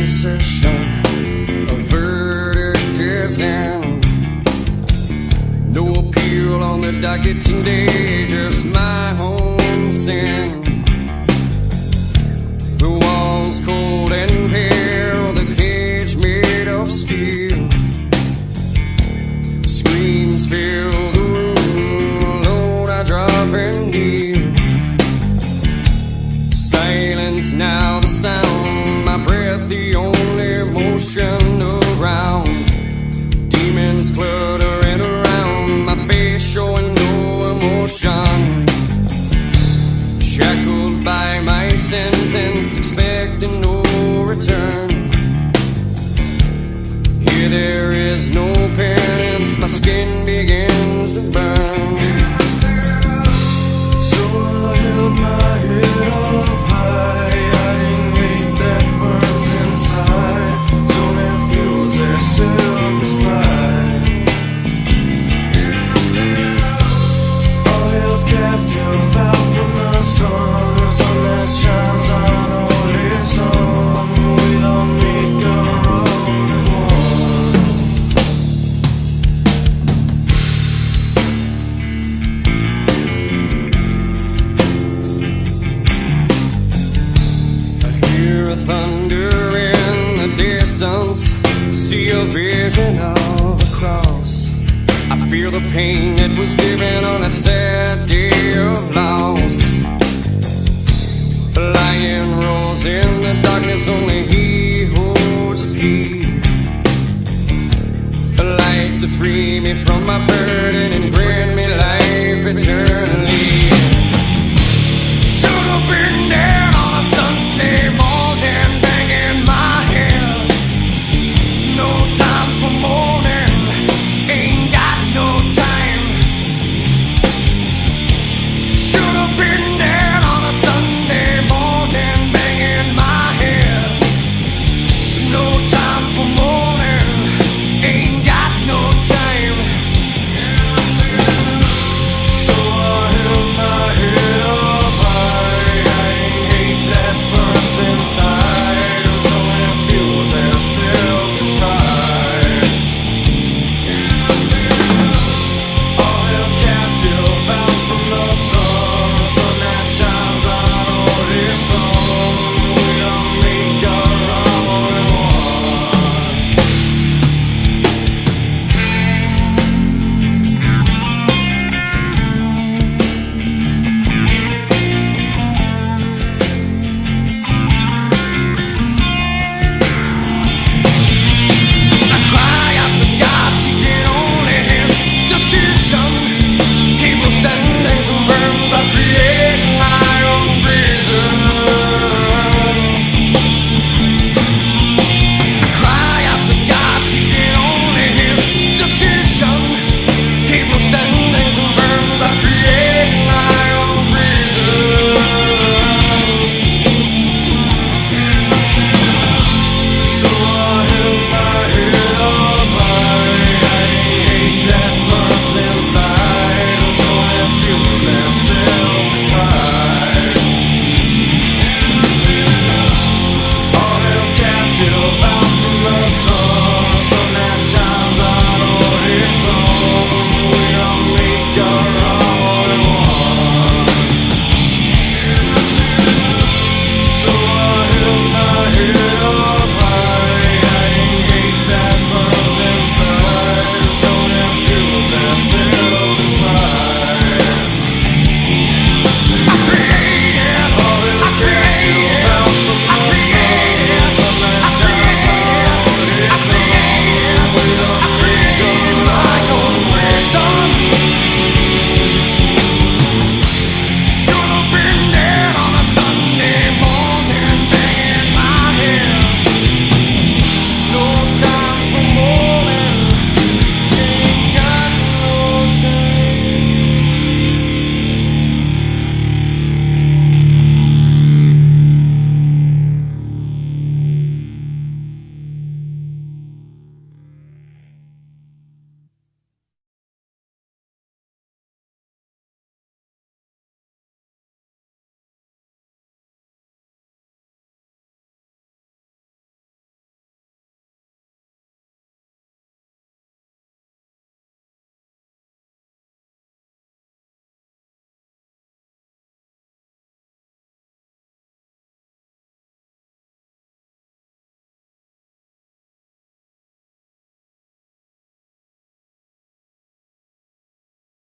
concession, a verdict is in. No appeal on the docket today, just my own sin. The walls cold and pale, the cage made of steel. Screams fill the room, alone I drop and kneel. Silence now the sound, my breath the only motion around. Demons cluttering around, my face showing no emotion. Shackled by my sentence, expecting no return. Here there is no penance, my skin begins to burn. So I held my head up high, hiding hate that burns inside. Don't fuels their selfish pride. All held captive out from the sun that shines on only some. We don't make our own Thunder in the distance, see a vision of a cross. I feel the pain that was given on a sad day of loss. A lion roars in the darkness, only he holds the key. A light to free me from my burden and grant me life eternally. Should have been there on a Sunday morning, banging my head. No time for mourning, ain't got no time. Should have been there on a Sunday morning, banging my head. No time for mourning, ain't got no time. so I held my head up high, hiding hate that burns inside. So it fuels their selfish pride. All held captive out from the sun that shines on only some. We don't make our own one. I cry out to God, seeking only His decision. Cable standing confirms I create my own prison. I cry out to God, seeking only His decision. Cable standing confirms I create my own prison. So I held my head up high, hiding hate that burns inside. So it fuels their selfish pride. All held captive out from the sun that shines on only some. We don't make our own one. So I held my head up high, hiding hate that burns inside. So it fuels their selfish pride.